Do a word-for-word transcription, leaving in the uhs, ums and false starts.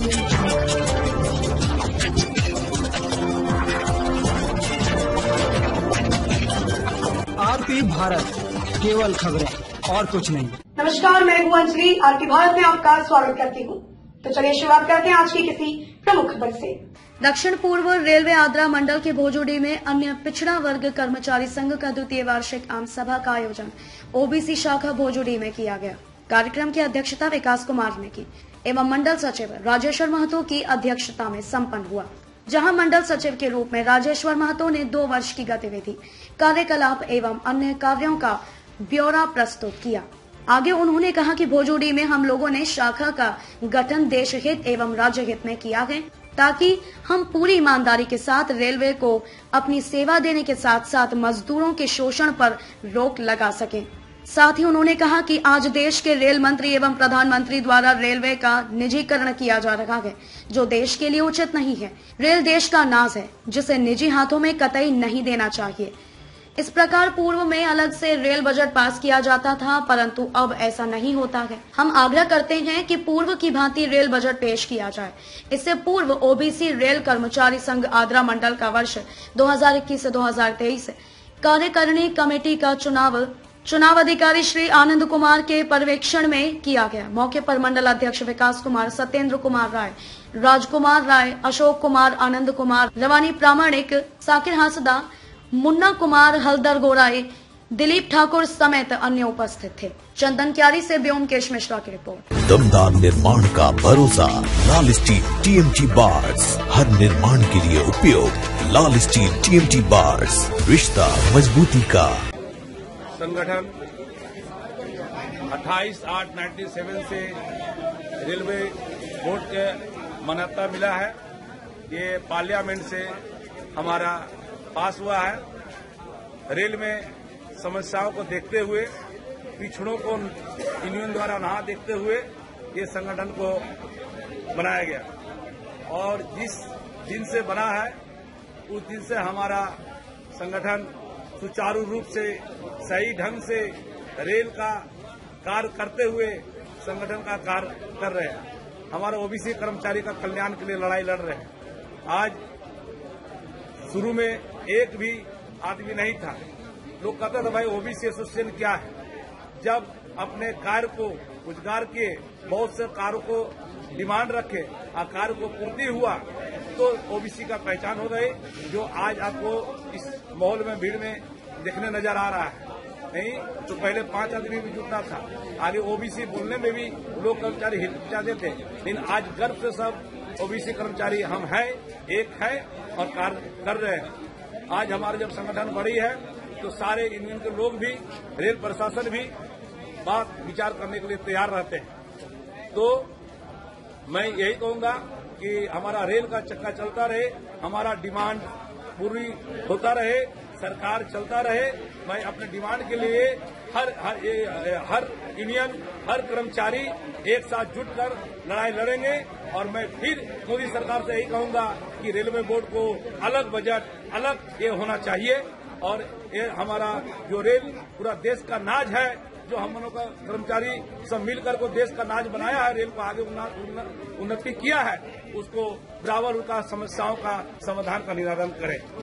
आरती भारत, केवल खबरें और कुछ नहीं। नमस्कार, मैं हूं अंजलि। आरती भारत में आपका स्वागत करती हूं। तो चलिए शुरुआत करते हैं आज की किसी प्रमुख खबर से। दक्षिण पूर्व रेलवे आद्रा मंडल के भोजोडी में अन्य पिछड़ा वर्ग कर्मचारी संघ का द्वितीय वार्षिक आम सभा का आयोजन ओबीसी शाखा भोजोडी में किया गया। कार्यक्रम की अध्यक्षता विकास कुमार ने की एवं मंडल सचिव राजेश्वर महतो की अध्यक्षता में संपन्न हुआ, जहां मंडल सचिव के रूप में राजेश्वर महतो ने दो वर्ष की गतिविधि, कार्यकलाप एवं अन्य कार्यों का ब्यौरा प्रस्तुत किया। आगे उन्होंने कहा कि भोजोडी में हम लोगों ने शाखा का गठन देश हित एवं राज्य हित में किया है, ताकि हम पूरी ईमानदारी के साथ रेलवे को अपनी सेवा देने के साथ साथ मजदूरों के शोषण पर रोक लगा सकें। साथ ही उन्होंने कहा कि आज देश के रेल मंत्री एवं प्रधानमंत्री द्वारा रेलवे का निजीकरण किया जा रहा है, जो देश के लिए उचित नहीं है। रेल देश का नाज है, जिसे निजी हाथों में कतई नहीं देना चाहिए। इस प्रकार पूर्व में अलग से रेल बजट पास किया जाता था, परंतु अब ऐसा नहीं होता है। हम आग्रह करते हैं कि पूर्व की भांति रेल बजट पेश किया जाए। इससे पूर्व ओबीसी रेल कर्मचारी संघ आद्रा मंडल का वर्ष दो हज़ार इक्कीस से दो हज़ार तेईस कार्यकारिणी कमेटी का चुनाव चुनाव अधिकारी श्री आनंद कुमार के पर्यवेक्षण में किया गया। मौके पर मंडल अध्यक्ष विकास कुमार, सत्येंद्र कुमार राय, राजकुमार राय, अशोक कुमार, आनंद कुमार, रवानी प्रामाणिक, साकिर हासदा, मुन्ना कुमार, हलदर गोराई, दिलीप ठाकुर समेत अन्य उपस्थित थे। चंदन क्यारी से व्योमकेश मिश्रा की रिपोर्ट। दमदार निर्माण का भरोसा लाल स्टील टीएमटी बार्स, हर निर्माण के लिए उपयोग। लाल स्टील टीएमटी बार्स, रिश्ता मजबूती का। संगठन अट्ठाईस आठ सत्तानवे से रेलवे बोर्ड के मान्यता मिला है। ये पार्लियामेंट से हमारा पास हुआ है। रेल में समस्याओं को देखते हुए, पिछड़ों को यूनियन द्वारा ना देखते हुए ये संगठन को बनाया गया और जिस दिन से बना है उस दिन से हमारा संगठन सुचारू रूप से सही ढंग से रेल का कार्य करते हुए संगठन का कार्य कर रहे हैं। हमारे ओबीसी कर्मचारी का कल्याण के लिए लड़ाई लड़ रहे हैं। आज शुरू में एक भी आदमी नहीं था। लोग कहते थे भाई ओबीसी एसोसिएशन क्या है। जब अपने कार्य को रोजगार के बहुत से कार्यों को डिमांड रखे और कार्य को पूर्ति हुआ तो ओबीसी का पहचान हो गई, जो आज आपको इस माहौल में भीड़ में देखने नजर आ रहा है। नहीं तो पहले पांच आदमी भी जुटना था। आगे ओबीसी बोलने में भी लोग कर्मचारी हिचकिचाते थे, लेकिन आज गर्व से सब ओबीसी कर्मचारी हम हैं, एक है और कार्य कर रहे हैं। आज हमारे जब संगठन बढ़ी है तो सारे यूनियन के लोग भी, रेल प्रशासन भी बात विचार करने के लिए तैयार रहते हैं। तो मैं यही कहूंगा कि हमारा रेल का चक्का चलता रहे, हमारा डिमांड पूरी होता रहे, सरकार चलता रहे। मैं अपने डिमांड के लिए हर हर हर यूनियन, हर कर्मचारी एक साथ जुटकर लड़ाई लड़ेंगे और मैं फिर मोदी सरकार से यही कहूंगा कि रेलवे बोर्ड को अलग बजट, अलग ये होना चाहिए और ये हमारा जो रेल पूरा देश का नाज है, जो हम लोगों का कर्मचारी सब मिलकर को देश का नाज बनाया है, रेल को आगे उन्नति किया है, उसको बराबर उनका समस्याओं का समाधान का निराकरण करें।